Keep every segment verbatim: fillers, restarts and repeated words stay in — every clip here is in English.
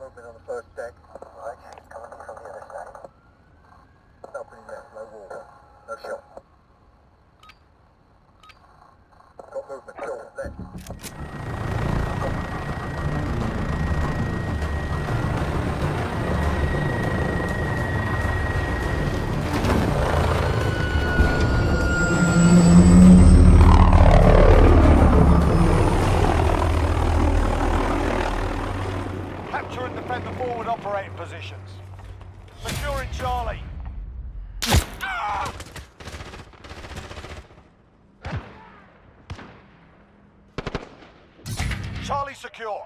movement on the first deck. Right, it's coming in from the other side. Opening left, low water. No shot. Got movement, short, left. Capture and defend the forward operating positions. Securing Charlie. Ah! Charlie secure.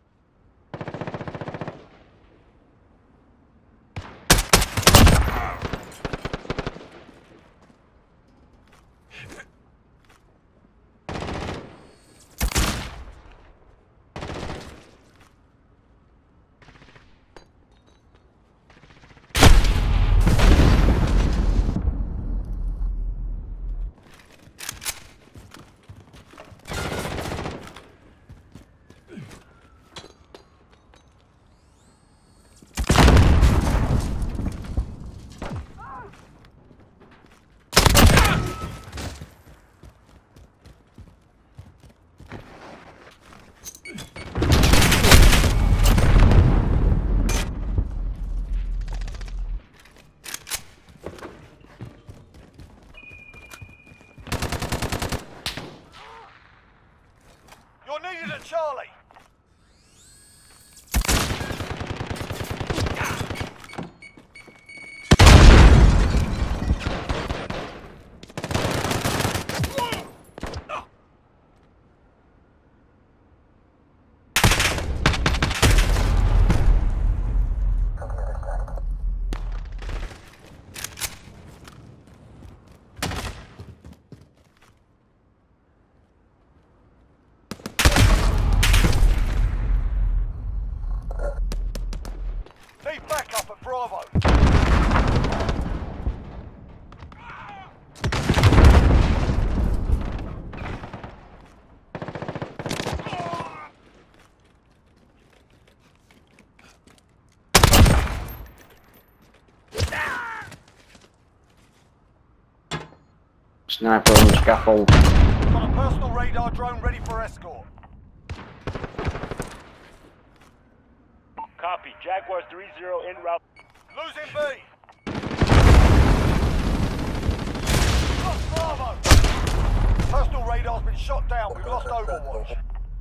Needed at Charlie. Need backup at Bravo. Sniper on the scaffold. Got a personal radar drone ready for escort. Copy. Jaguar three zero en route. Losing B. Lost Bravo. Personal radar's been shot down. We've lost Overwatch.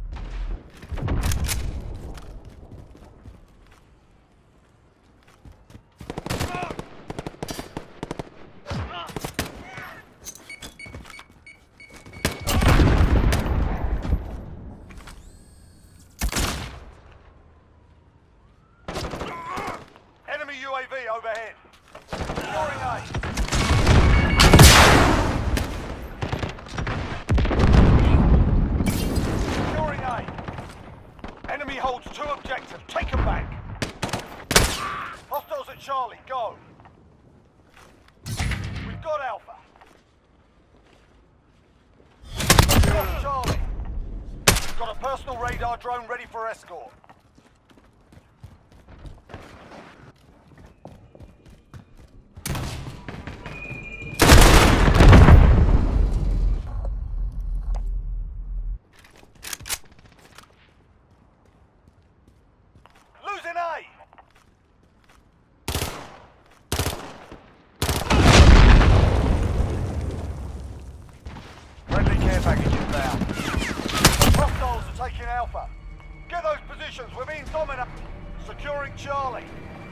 U A V overhead. Securing A. Securing A. Enemy holds two objectives. Take them back. Hostiles at Charlie. Go. We've got Alpha. Lost Charlie. Got a personal radar drone ready for escort. Friendly care package inbound. Hostiles are taking Alpha. Get those positions, we're being dominated. Securing Charlie.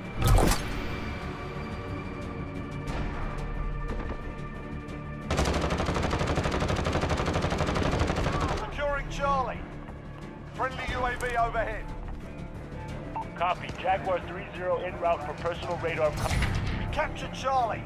Securing Charlie. Friendly U A V overhead. Copy. Jaguar three zero en route for personal radar. We captured Charlie.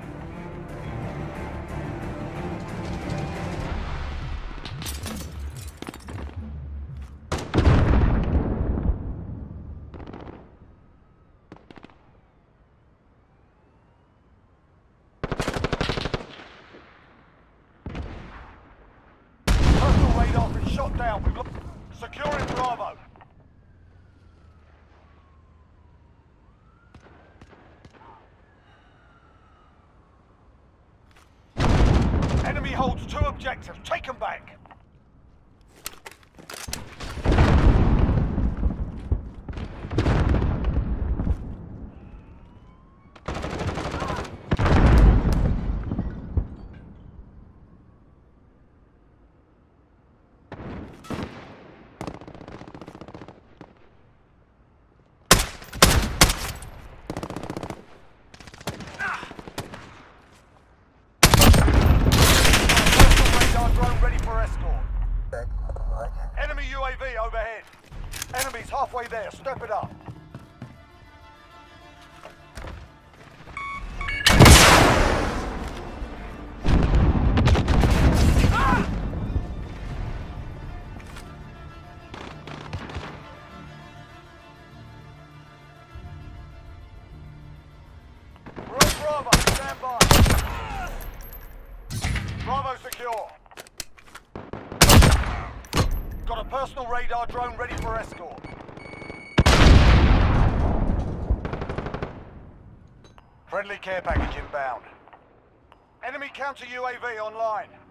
Personal radar's been shot down. We've lost. Securing Bravo. holds two objectives. Take them back. Enemies halfway there, step it up. Ah! We're on Bravo, stand by. Bravo secure. Got a personal radar drone ready for escort. Friendly care package inbound. Enemy counter U A V online.